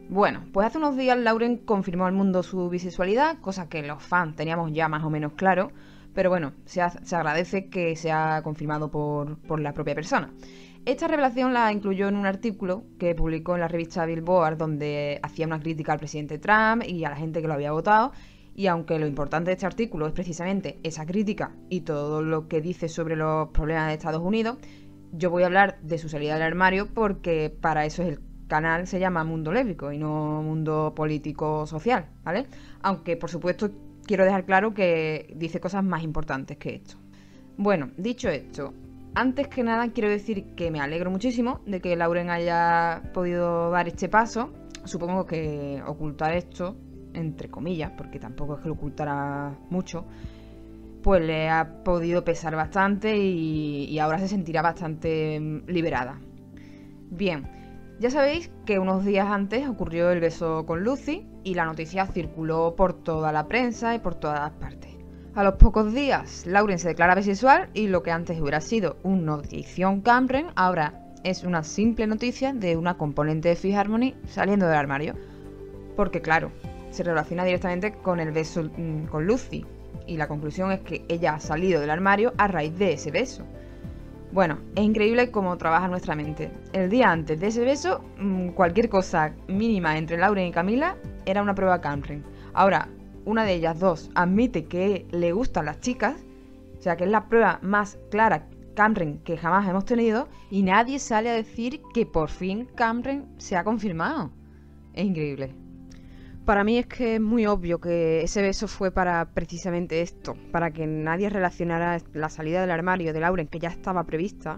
Bueno, pues hace unos días Lauren confirmó al mundo su bisexualidad, cosa que los fans teníamos ya más o menos claro, pero bueno, se agradece que sea confirmado por la propia persona. Esta revelación la incluyó en un artículo que publicó en la revista Billboard, donde hacía una crítica al presidente Trump y a la gente que lo había votado. Y aunque lo importante de este artículo es precisamente esa crítica y todo lo que dice sobre los problemas de Estados Unidos, yo voy a hablar de su salida del armario porque para eso es el canal, se llama Mundo Lésbico y no Mundo Político Social, ¿vale? Aunque por supuesto quiero dejar claro que dice cosas más importantes que esto. Bueno, dicho esto, antes que nada quiero decir que me alegro muchísimo de que Lauren haya podido dar este paso. Supongo que ocultar esto, entre comillas, porque tampoco es que lo ocultara mucho, pues le ha podido pesar bastante y ahora se sentirá bastante liberada. Bien, ya sabéis que unos días antes ocurrió el beso con Lucy y la noticia circuló por toda la prensa y por todas partes. A los pocos días, Lauren se declara bisexual y lo que antes hubiera sido una notición Cameron, ahora es una simple noticia de una componente de Fifth Harmony saliendo del armario. Porque claro, se relaciona directamente con el beso con Lucy y la conclusión es que ella ha salido del armario a raíz de ese beso. Bueno, es increíble cómo trabaja nuestra mente. El día antes de ese beso, cualquier cosa mínima entre Lauren y Camila era una prueba Cameron. Ahora, una de ellas dos admite que le gustan las chicas, o sea que es la prueba más clara Cameron que jamás hemos tenido, y nadie sale a decir que por fin Cameron se ha confirmado. Es increíble. Para mí es que es muy obvio que ese beso fue para precisamente esto, para que nadie relacionara la salida del armario de Lauren, que ya estaba prevista,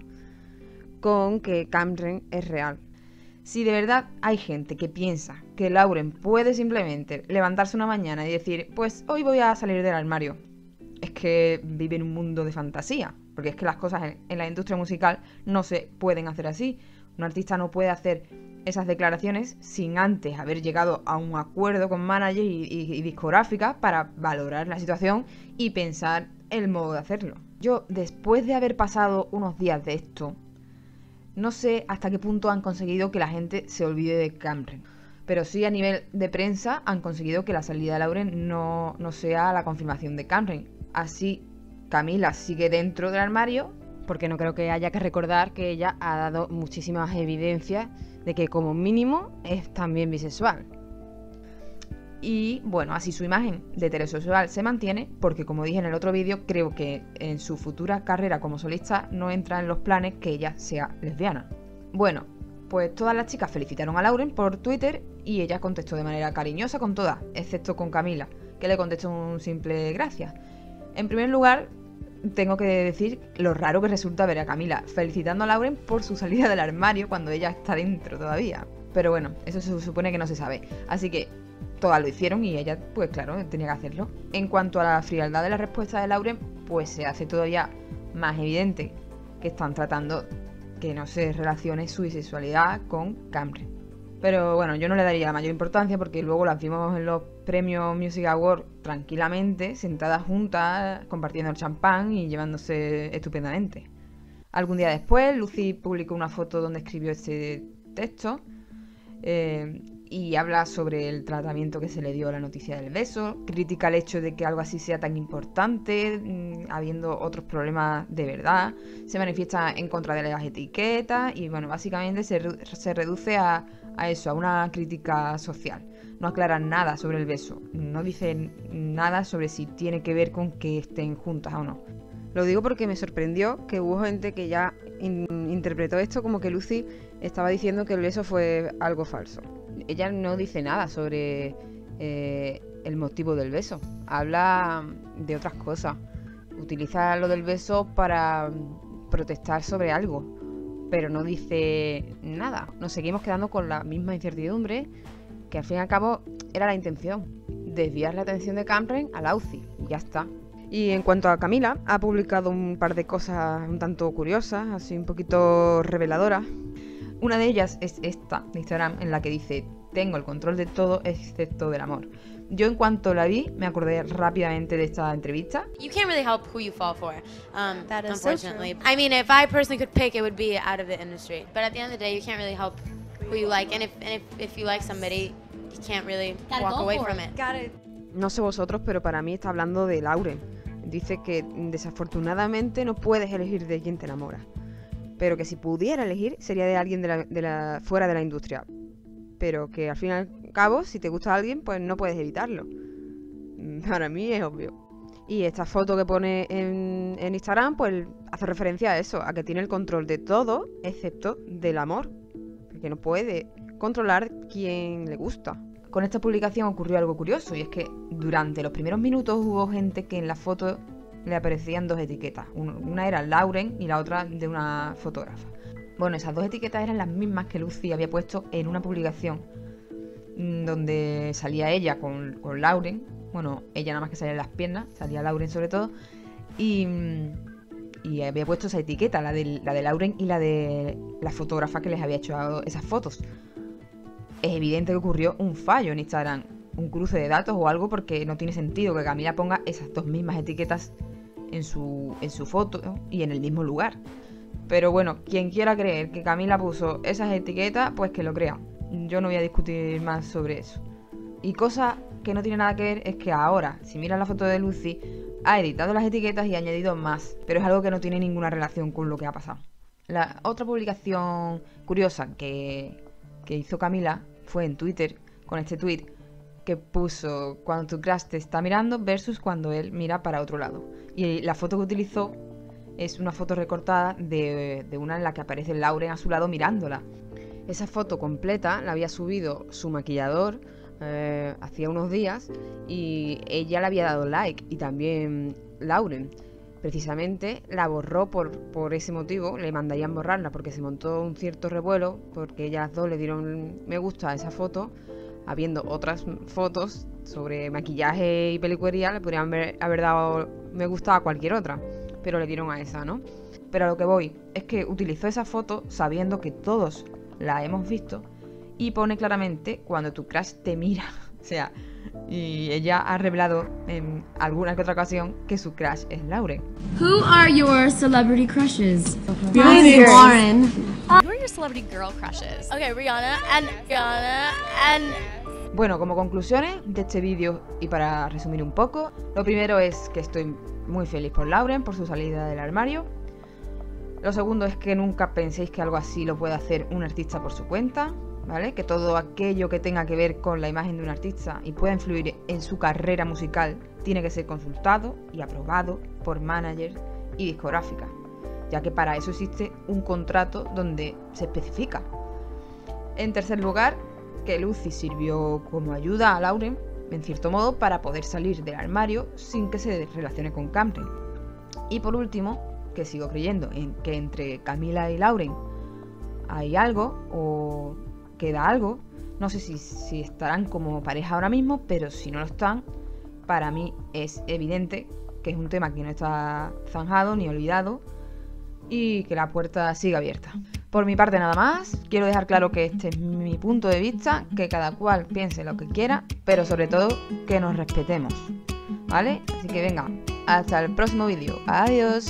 con que Cameron es real. Si de verdad hay gente que piensa que Lauren puede simplemente levantarse una mañana y decir, pues hoy voy a salir del armario, es que vive en un mundo de fantasía, porque es que las cosas en la industria musical no se pueden hacer así. Un artista no puede hacer esas declaraciones sin antes haber llegado a un acuerdo con manager y discográfica para valorar la situación y pensar el modo de hacerlo. Yo, después de haber pasado unos días de esto, no sé hasta qué punto han conseguido que la gente se olvide de Cameron, pero sí a nivel de prensa han conseguido que la salida de Lauren no sea la confirmación de Cameron. Así Camila sigue dentro del armario, porque no creo que haya que recordar que ella ha dado muchísimas evidencias de que como mínimo es también bisexual. Y bueno, así su imagen de heterosexual se mantiene, porque como dije en el otro vídeo, creo que en su futura carrera como solista no entra en los planes que ella sea lesbiana. Bueno, pues todas las chicas felicitaron a Lauren por Twitter y ella contestó de manera cariñosa con todas, excepto con Camila, que le contestó un simple gracias. En primer lugar, tengo que decir lo raro que resulta ver a Camila felicitando a Lauren por su salida del armario cuando ella está dentro todavía. Pero bueno, eso se supone que no se sabe. Así que todas lo hicieron y ella, pues claro, tenía que hacerlo. En cuanto a la frialdad de la respuesta de Lauren, pues se hace todavía más evidente que están tratando que no se relacione su bisexualidad con Cameron. Pero bueno, yo no le daría la mayor importancia porque luego las vimos en los premios Music Awards tranquilamente, sentadas juntas, compartiendo el champán y llevándose estupendamente. Algún día después, Lucy publicó una foto donde escribió este texto y habla sobre el tratamiento que se le dio a la noticia del beso, critica el hecho de que algo así sea tan importante, habiendo otros problemas de verdad, se manifiesta en contra de las etiquetas y bueno, básicamente se reduce a eso, a una crítica social. No aclara nada sobre el beso, no dice nada sobre si tiene que ver con que estén juntas o no. Lo digo porque me sorprendió que hubo gente que ya interpretó esto como que Lucy estaba diciendo que el beso fue algo falso. Ella no dice nada sobre el motivo del beso, habla de otras cosas, utiliza lo del beso para protestar sobre algo, pero no dice nada. Nos seguimos quedando con la misma incertidumbre, que al fin y al cabo era la intención, desviar la atención de Cameron a Lucy, y ya está. Y en cuanto a Camila, ha publicado un par de cosas un tanto curiosas, así un poquito reveladoras. Una de ellas es esta, de Instagram, en la que dice: tengo el control de todo excepto del amor. Yo en cuanto la vi, me acordé rápidamente de esta entrevista. You can't really help who you fall for, That is unfortunately. so true. I mean, if I personally could pick, it would be out of the industry. But at the end of the day, you can't really help who you like, and if you like somebody, you can't really Gotta walk go away for from it. it. No sé vosotros, pero para mí está hablando de Lauren. Dice que desafortunadamente no puedes elegir de quién te enamoras, pero que si pudiera elegir sería de alguien fuera de la industria, pero que al fin y al cabo, si te gusta alguien, pues no puedes evitarlo. Para mí es obvio. Y esta foto que pone en Instagram, pues hace referencia a eso, a que tiene el control de todo, excepto del amor, porque no puede controlar quién le gusta. Con esta publicación ocurrió algo curioso, y es que durante los primeros minutos hubo gente que en la foto le aparecían dos etiquetas. Una era Lauren y la otra de una fotógrafa. Bueno, esas dos etiquetas eran las mismas que Lucy había puesto en una publicación donde salía ella con Lauren. Bueno, ella nada más que salía en las piernas, salía Lauren sobre todo. Y había puesto esa etiqueta, la de Lauren y la de la fotógrafa que les había hecho esas fotos. Es evidente que ocurrió un fallo en Instagram, un cruce de datos o algo, porque no tiene sentido que Camila ponga esas dos mismas etiquetas en su foto y en el mismo lugar. Pero bueno, quien quiera creer que Camila puso esas etiquetas, pues que lo crea. Yo no voy a discutir más sobre eso. Y cosa que no tiene nada que ver es que ahora, si miras la foto de Lucy, ha editado las etiquetas y ha añadido más, pero es algo que no tiene ninguna relación con lo que ha pasado. La otra publicación curiosa que hizo Camila fue en Twitter, con este tweet que puso cuando tu crush te está mirando versus cuando él mira para otro lado. Y la foto que utilizó es una foto recortada de una en la que aparece Lauren a su lado mirándola. Esa foto completa la había subido su maquillador hacía unos días y ella le había dado like, y también Lauren. Precisamente la borró por ese motivo, le mandarían borrarla porque se montó un cierto revuelo, porque ellas dos le dieron me gusta a esa foto, habiendo otras fotos sobre maquillaje y peluquería, le podrían haber dado me gusta a cualquier otra, pero le dieron a esa, ¿no? Pero a lo que voy es que utilizó esa foto sabiendo que todos la hemos visto y pone claramente cuando tu crush te mira, o sea, y ella ha revelado en alguna que otra ocasión que su crush es Lauren. Who are your celebrity crushes? Mine's Lauren. Who are your celebrity girl crushes? Okay, Rihanna and Bueno, como conclusiones de este vídeo y para resumir un poco, lo primero es que estoy muy feliz por Lauren, por su salida del armario. Lo segundo es que nunca penséis que algo así lo puede hacer un artista por su cuenta, ¿vale? Que todo aquello que tenga que ver con la imagen de un artista y pueda influir en su carrera musical tiene que ser consultado y aprobado por managers y discográficas, ya que para eso existe un contrato donde se especifica. En tercer lugar, que Lucy sirvió como ayuda a Lauren, en cierto modo, para poder salir del armario sin que se relacione con Cameron. Y por último, que sigo creyendo en que entre Camila y Lauren hay algo o queda algo. No sé si estarán como pareja ahora mismo, pero si no lo están, para mí es evidente que es un tema que no está zanjado ni olvidado y que la puerta sigue abierta. Por mi parte nada más, quiero dejar claro que este es mi punto de vista, que cada cual piense lo que quiera, pero sobre todo que nos respetemos, ¿vale? Así que venga, hasta el próximo vídeo. Adiós.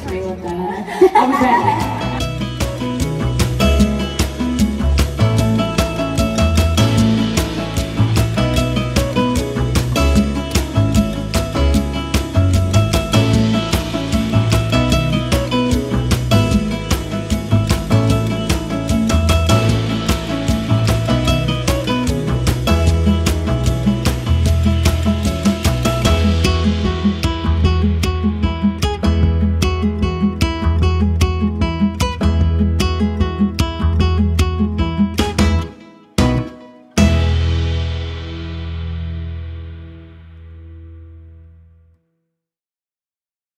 I'll be back.